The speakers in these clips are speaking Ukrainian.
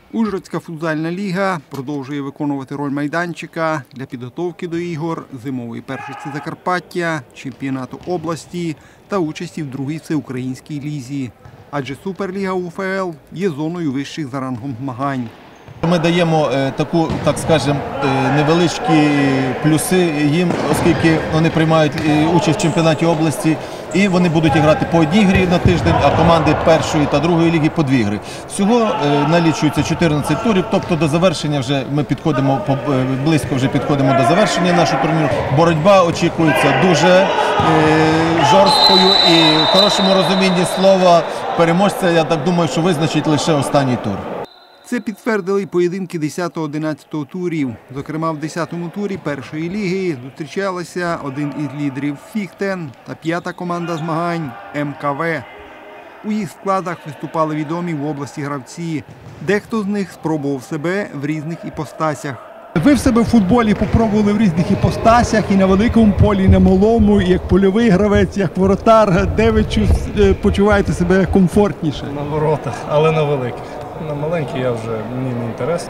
Ужгородська футзальна ліга продовжує виконувати роль майданчика для підготовки до ігор, зимової першості Закарпаття, чемпіонату області та участі в другій всеукраїнській лізі. Адже Суперліга УФЛ є зоною вищих за рангом змагань. Ми даємо таку, так скажемо, невеличкі плюси їм, оскільки вони приймають участь в чемпіонаті області, і вони будуть грати по одній грі на тиждень, а команди першої та другої ліги по дві гри. Всього налічується 14 турів, тобто до завершення вже ми підходимо, близько вже підходимо до завершення нашого турніру. Боротьба очікується дуже жорсткою і в хорошому розумінні слова переможця, я так думаю, що визначить лише останній тур. Це підтвердили й поєдинки 10-11 турів. Зокрема, в 10-му турі першої ліги зустрічалися один із лідерів Фіхтен та п'ята команда змагань МКВ. У їх складах виступали відомі в області гравці. Дехто з них спробував себе в різних іпостасях. Ви в себе в футболі попробували в різних іпостасях, і на великому полі, і на малому, і як польовий гравець, як воротар. Де ви почуваєте себе комфортніше? На воротах, але на великих. На маленький мені не інтересно,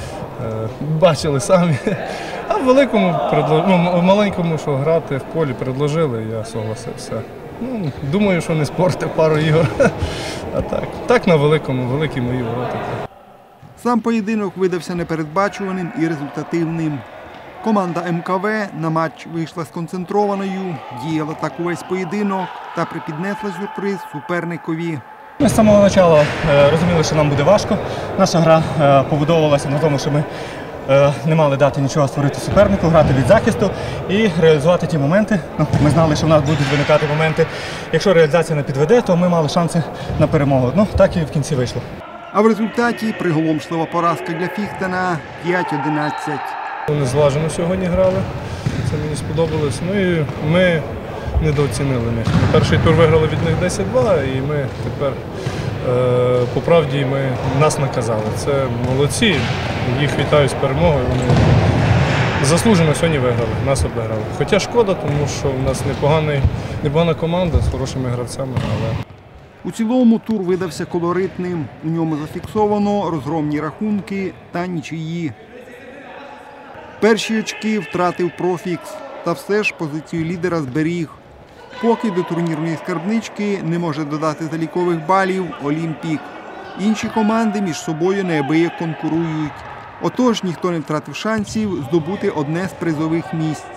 бачили самі. А в великому, в маленькому, що грати в полі, предложили, я согласився. Думаю, що не спортив пару ігор. А так на великому, великі мої ворота. Сам поєдинок видався непередбачуваним і результативним. Команда МКВ на матч вийшла сконцентрованою, діяла так увесь поєдинок та припіднесла сюрприз суперникові. Ми з самого початку розуміли, що нам буде важко. Наша гра побудовувалася на тому, що ми не мали дати нічого створити супернику, грати від захисту і реалізувати ті моменти. Ми знали, що в нас будуть виникати моменти. Якщо реалізація не підведе, то ми мали шанси на перемогу. Так і в кінці вийшло. А в результаті приголомшлива поразка для Фіхтена 5-11. Вони зважено сьогодні грали, це мені сподобалось. І ми недооцінили них. Перший тур виграли від них 10-2, і ми тепер, по правді, нас наказали. Це молодці, їх вітаю з перемогою. Вони заслужено сьогодні виграли, нас обіграли. Хоча шкода, тому що в нас непогана команда з хорошими гравцями. У цілому тур видався колоритним. У ньому зафіксовано розгромні рахунки та нічиї. Перші очки втратив Профікс, та все ж позицію лідера зберіг. Поки до турнірної скарбнички не може додати залікових балів Олімпік. Інші команди між собою неабияк конкурують. Отож, ніхто не втратив шансів здобути одне з призових місць.